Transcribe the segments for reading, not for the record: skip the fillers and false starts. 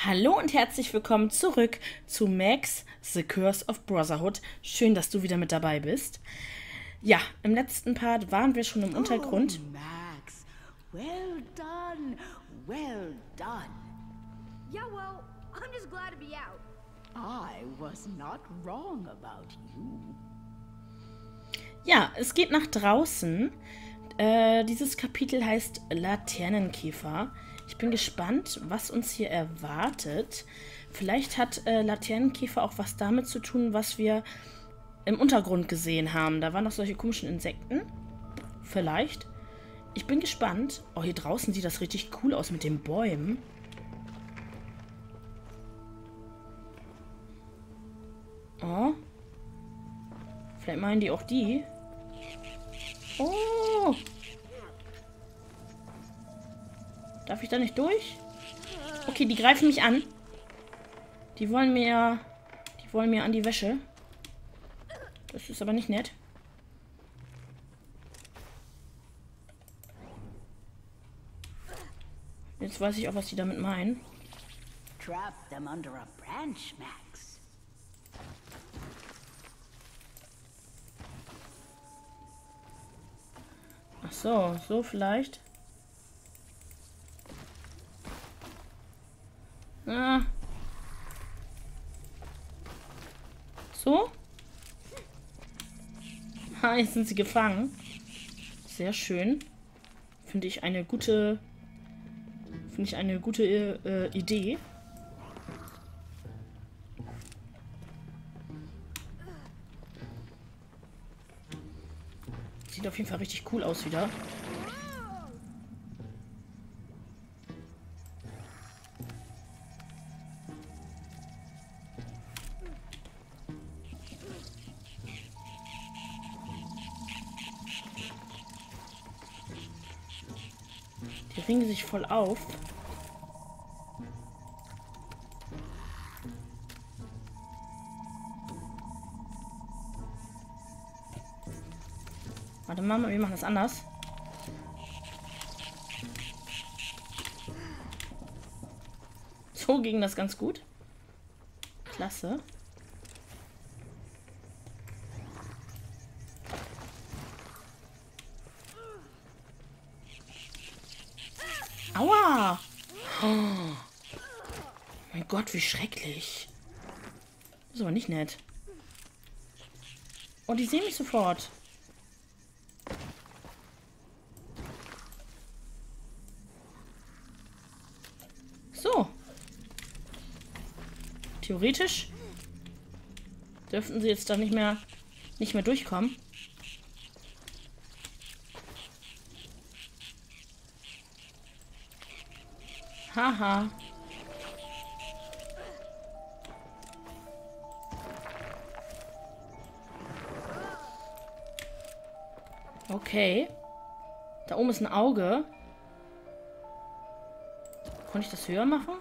Hallo und herzlich willkommen zurück zu Max The Curse of Brotherhood. Schön, dass du wieder mit dabei bist. Ja, im letzten Part waren wir schon im Untergrund. Oh, Max. Well done. Well done. Yeah, well, I'm just glad to be out. I was not wrong about you. Ja, es geht nach draußen. Dieses Kapitel heißt Laternenkäfer. Ich bin gespannt, was uns hier erwartet. Vielleicht hat Laternenkäfer auch was damit zu tun, was wir im Untergrund gesehen haben. Da waren noch solche komischen Insekten. Vielleicht. Ich bin gespannt. Oh, hier draußen sieht das richtig cool aus mit den Bäumen. Oh. Vielleicht meinen die auch die. Oh. Darf ich da nicht durch? Okay, die greifen mich an. Die wollen mir an die Wäsche. Das ist aber nicht nett. Jetzt weiß ich auch, was die damit meinen. Trap them under a branch, Max. Ach so, so vielleicht. Ah. So? Ha, jetzt sind sie gefangen. Sehr schön. Finde ich eine gute Idee. Sieht auf jeden Fall richtig cool aus wieder. Die ringen sich voll auf. Warte mal, wir machen das anders. So ging das ganz gut. Klasse. Aua! Oh. Mein Gott, wie schrecklich. Das ist aber nicht nett. Oh, die sehen mich sofort. So. Theoretisch dürften sie jetzt da nicht mehr durchkommen. Haha. Okay. Da oben ist ein Auge. Konnte ich das höher machen?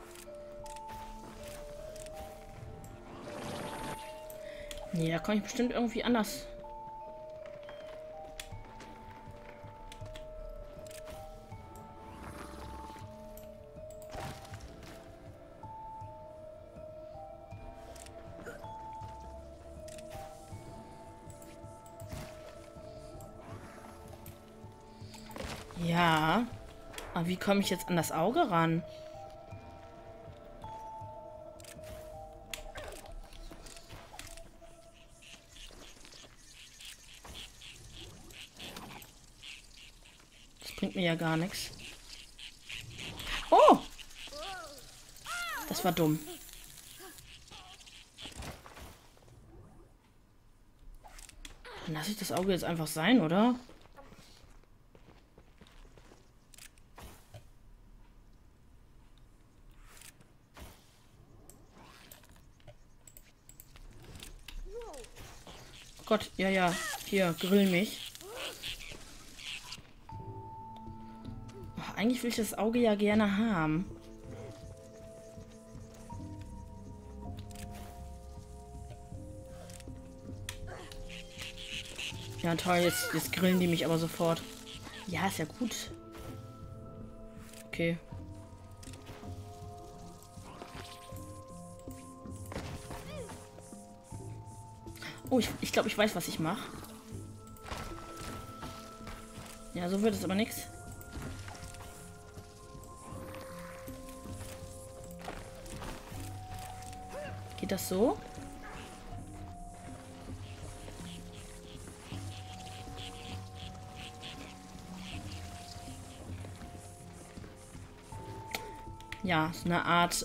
Nee, da kann ich bestimmt irgendwie anders. Ja. Aber wie komme ich jetzt an das Auge ran? Das bringt mir ja gar nichts. Oh! Das war dumm. Dann lasse ich das Auge jetzt einfach sein, oder? Gott, ja, ja. Hier, grill mich. Oh, eigentlich will ich das Auge ja gerne haben. Ja, toll, jetzt grillen die mich aber sofort. Ja, ist ja gut. Okay. Oh, ich glaube, ich weiß, was ich mache. Ja, so wird es aber nichts. Geht das so? Ja, so eine Art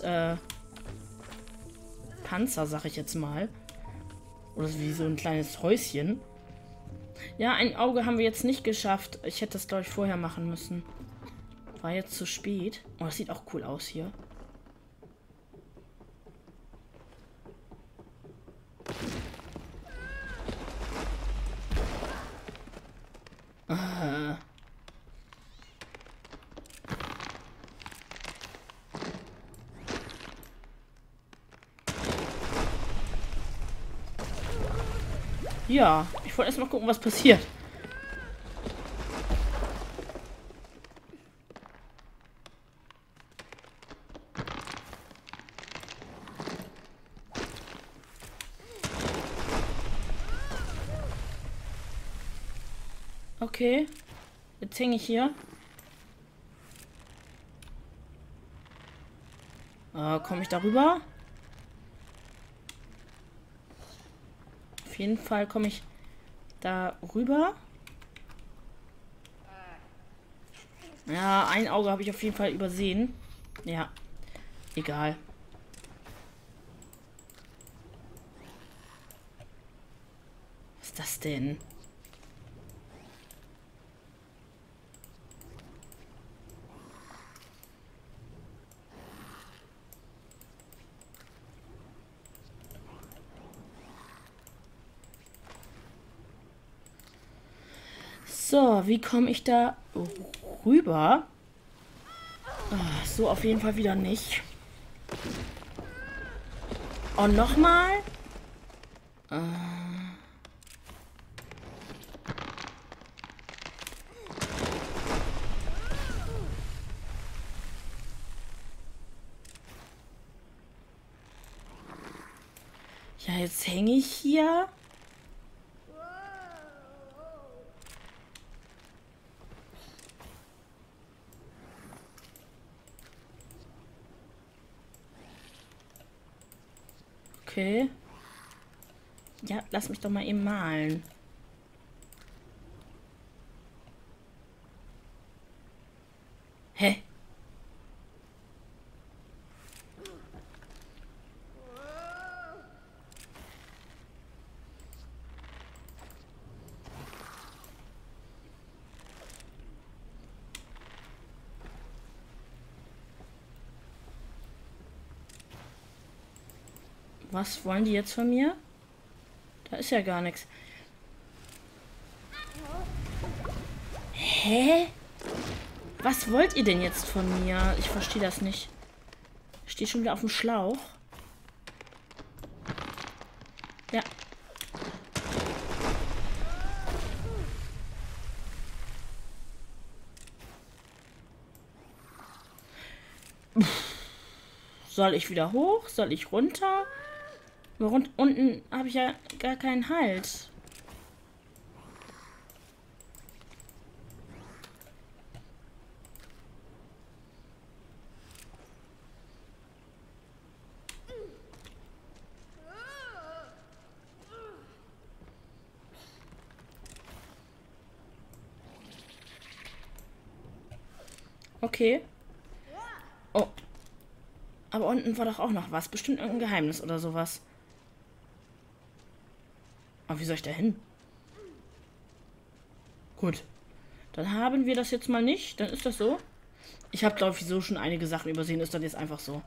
Panzer, sag ich jetzt mal. Oder wie so ein kleines Häuschen. Ja, ein Auge haben wir jetzt nicht geschafft. Ich hätte das, glaube ich, vorher machen müssen. War jetzt zu spät. Oh, das sieht auch cool aus hier. Ja, ich wollte erst mal gucken, was passiert. Okay, jetzt hänge ich hier. Komme ich darüber? Auf jeden Fall komme ich da rüber. Ja, ein Auge habe ich auf jeden Fall übersehen. Ja, egal. Was ist das denn? So, wie komme ich da rüber? Ah, so auf jeden Fall wieder nicht. Und nochmal? Ja, jetzt hänge ich hier. Okay. Ja, lass mich doch mal eben malen. Hä? Was wollen die jetzt von mir? Da ist ja gar nichts. Hä? Was wollt ihr denn jetzt von mir? Ich verstehe das nicht. Ich stehe schon wieder auf dem Schlauch. Ja. Soll ich wieder hoch? Soll ich runter? Unten habe ich ja gar keinen Halt. Okay. Oh. Aber unten war doch auch noch was. Bestimmt irgendein Geheimnis oder sowas. Aber wie soll ich da hin? Gut. Dann haben wir das jetzt mal nicht. Dann ist das so. Ich habe, glaube ich, so schon einige Sachen übersehen. Ist das jetzt einfach so.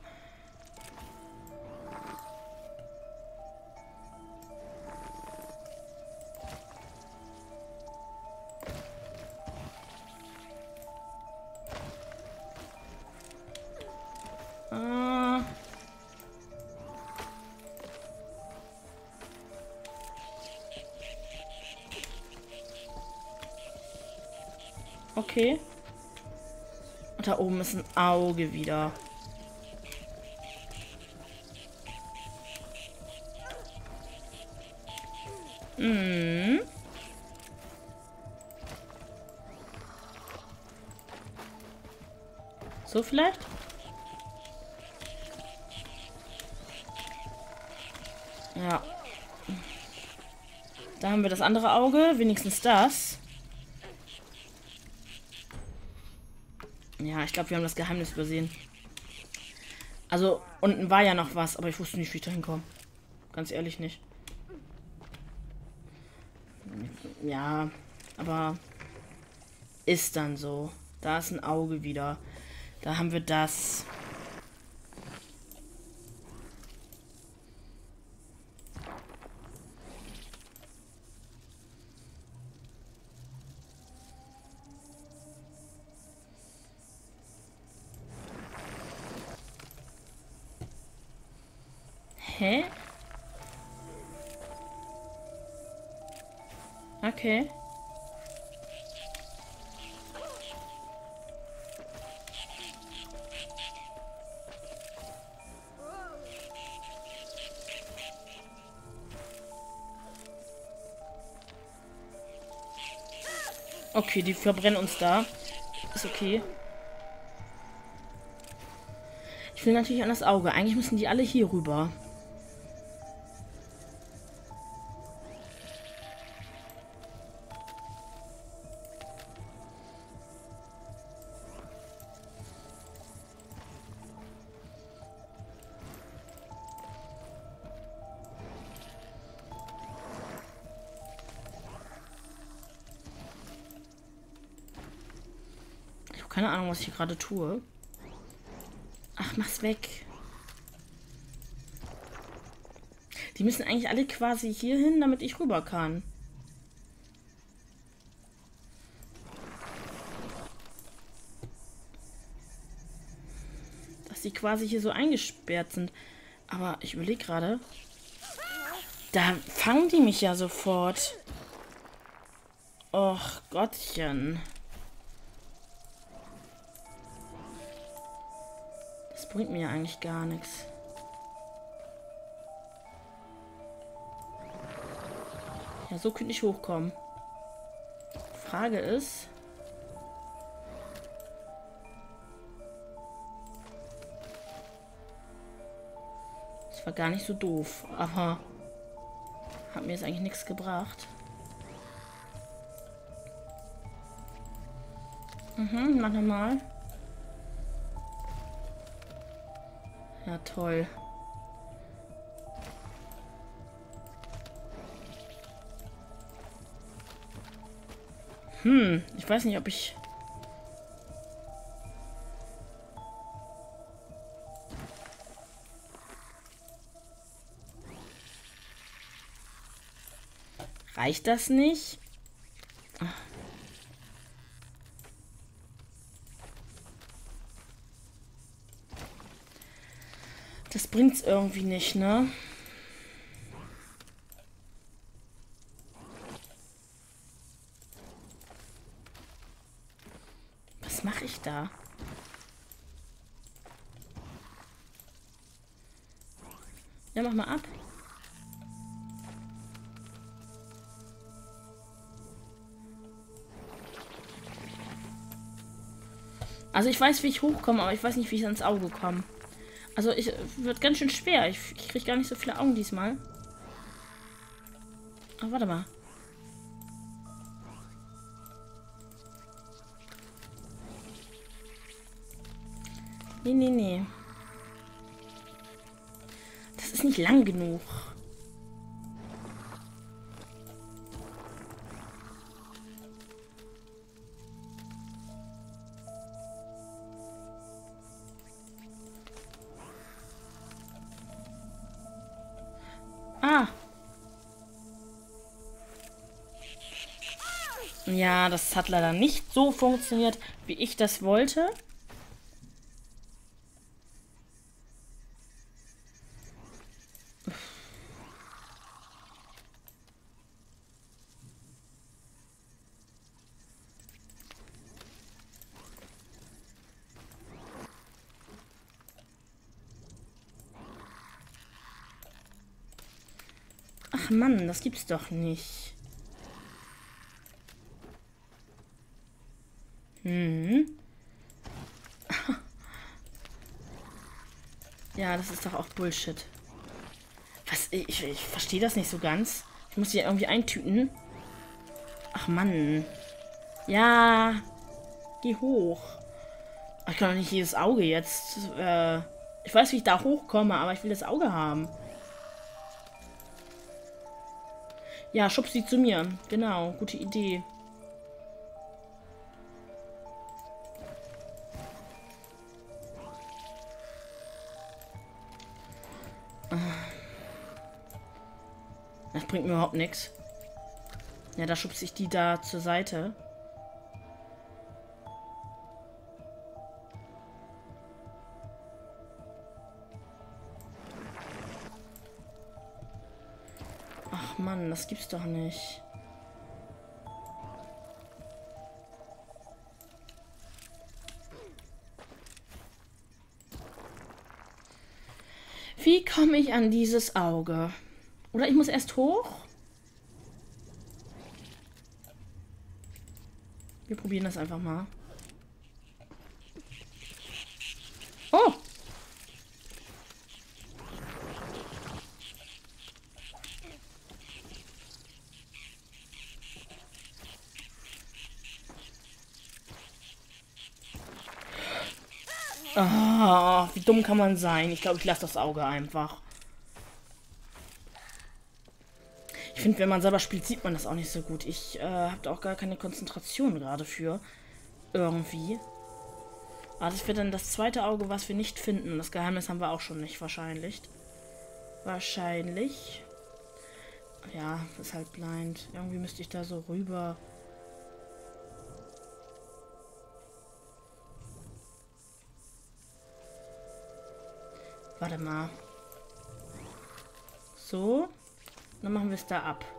Okay. Und da oben ist ein Auge wieder. Hm. So vielleicht? Ja. Da haben wir das andere Auge. Wenigstens das. Ja, ich glaube, wir haben das Geheimnis übersehen. Also, unten war ja noch was, aber ich wusste nicht, wie ich da hinkomme. Ganz ehrlich nicht. Ja, aber ist dann so. Da ist ein Auge wieder. Da haben wir das. Hä? Okay. Okay, die verbrennen uns da. Ist okay. Ich will natürlich an das Auge. Eigentlich müssen die alle hier rüber. Ich habe keine Ahnung, was ich hier gerade tue. Ach, mach's weg. Die müssen eigentlich alle quasi hier hin, damit ich rüber kann. Dass die quasi hier so eingesperrt sind. Aber ich überlege gerade. Da fangen die mich ja sofort. Och, Gottchen. Das bringt mir ja eigentlich gar nichts. Ja, so könnte ich hochkommen. Frage ist... Das war gar nicht so doof, aber... Hat mir jetzt eigentlich nichts gebracht. Mach nochmal. Ja, toll. Ich weiß nicht, ob ich... Reicht das nicht? Das bringt's irgendwie nicht, ne? Was mache ich da? Ja, mach mal ab. Also ich weiß, wie ich hochkomme, aber ich weiß nicht, wie ich ans Auge komme. Also ich wird ganz schön schwer. Ich kriege gar nicht so viele Augen diesmal. Ach, warte mal. Nee, nee, nee. Das ist nicht lang genug. Ah. Ja, das hat leider nicht so funktioniert, wie ich das wollte. Mann, das gibt's doch nicht. Ja, das ist doch auch Bullshit. Was? Ich verstehe das nicht so ganz. Ich muss hier irgendwie eintüten. Ach Mann. Ja. Geh hoch. Ich kann doch nicht jedes Auge jetzt. Ich weiß, wie ich da hochkomme, aber ich will das Auge haben. Ja, schub sie zu mir. Genau, gute Idee. Das bringt mir überhaupt nichts. Ja, da schubse ich die da zur Seite. Ach Mann, das gibt's doch nicht. Wie komme ich an dieses Auge? Oder ich muss erst hoch? Wir probieren das einfach mal. Oh! Ah, wie dumm kann man sein? Ich glaube, ich lasse das Auge einfach. Ich finde, wenn man selber spielt, sieht man das auch nicht so gut. Ich habe auch gar keine Konzentration gerade für. Irgendwie. Aber das wird dann das zweite Auge, was wir nicht finden. Das Geheimnis haben wir auch schon nicht, wahrscheinlich. Wahrscheinlich. Ja, ist halt blind. Irgendwie müsste ich da so rüber. Warte mal. So. Dann machen wir es da ab.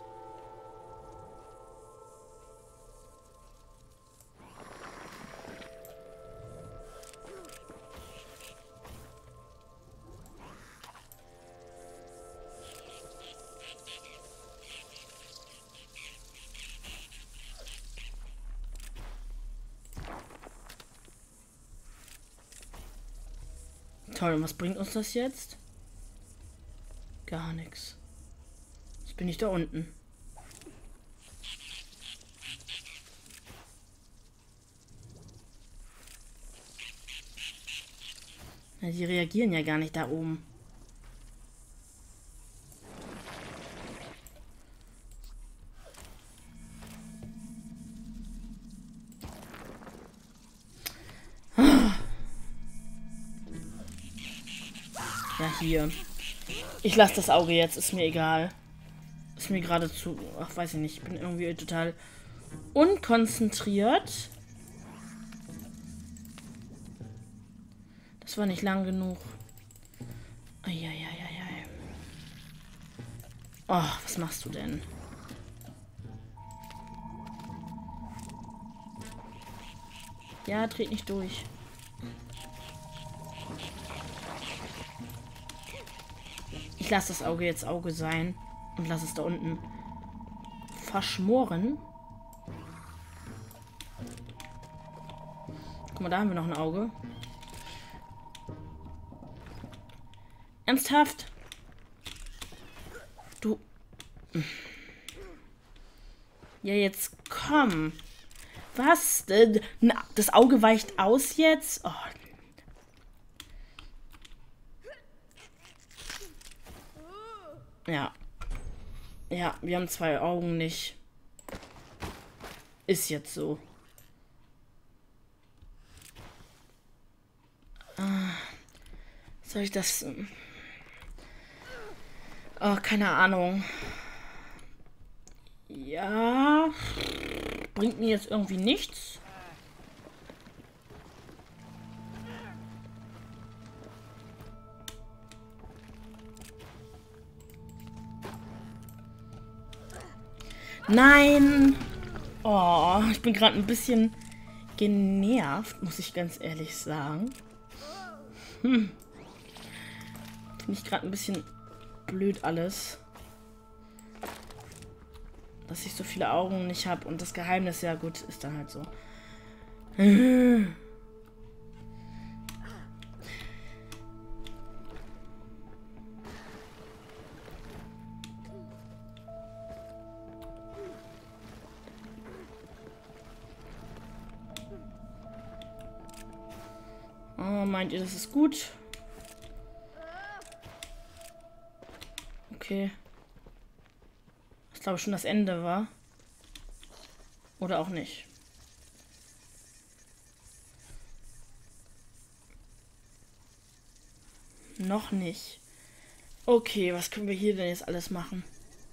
Toll, und was bringt uns das jetzt? Gar nichts. Jetzt bin ich da unten. Ja, die reagieren ja gar nicht da oben. Ja, hier. Ich lasse das Auge jetzt, ist mir egal. Ist mir gerade zu... Ach, weiß ich nicht. Ich bin irgendwie total unkonzentriert. Das war nicht lang genug. Eieieiei. Oh, was machst du denn? Ja, dreht nicht durch. Ich lasse das Auge jetzt Auge sein. Und lass es da unten verschmoren. Guck mal, da haben wir noch ein Auge. Ernsthaft? Du. Ja, jetzt komm. Was? Das Auge weicht aus jetzt? Oh. Ja. Ja, wir haben zwei Augen nicht. Ist jetzt so. Soll ich das... Oh, keine Ahnung. Ja. Bringt mir jetzt irgendwie nichts. Nein! Oh, ich bin gerade ein bisschen genervt, muss ich ganz ehrlich sagen. Finde ich gerade ein bisschen blöd alles. dass ich so viele Augen nicht habe. Und das Geheimnis, ja gut, ist dann halt so. Oh, meint ihr, das ist gut? Okay. Ich glaube schon das Ende war. Oder auch nicht. Noch nicht. Okay, was können wir hier denn jetzt alles machen?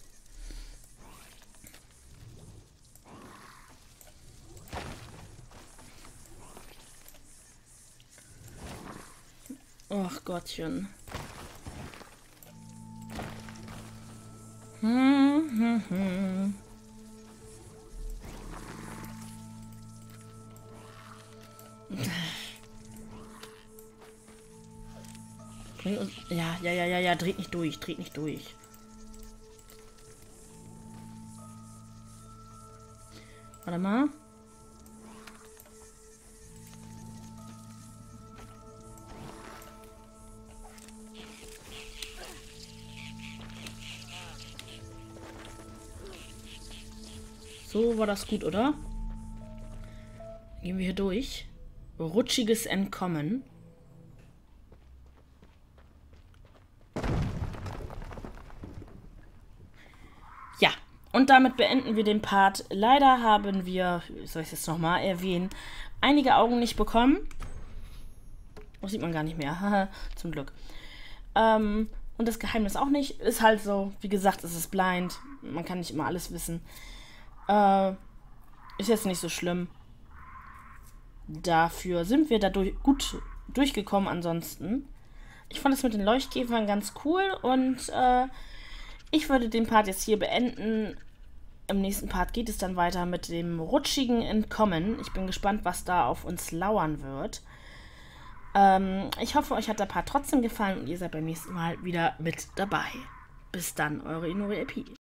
Ach Gottchen. Bring uns. Ja, dreht nicht durch, dreht nicht durch. Warte mal. So war das gut, oder? Gehen wir hier durch. Rutschiges Entkommen. Ja, und damit beenden wir den Part. Leider haben wir, soll ich es jetzt nochmal erwähnen, einige Augen nicht bekommen. Das sieht man gar nicht mehr. Zum Glück. Und das Geheimnis auch nicht. Ist halt so, wie gesagt, es ist blind. Man kann nicht immer alles wissen. Ist jetzt nicht so schlimm. Dafür sind wir dadurch gut durchgekommen ansonsten. Ich fand es mit den Leuchtkäfern ganz cool und ich würde den Part jetzt hier beenden. Im nächsten Part geht es dann weiter mit dem rutschigen Entkommen. Ich bin gespannt, was da auf uns lauern wird. Ich hoffe, euch hat der Part trotzdem gefallen und ihr seid beim nächsten Mal wieder mit dabei. Bis dann, eure Inori LP.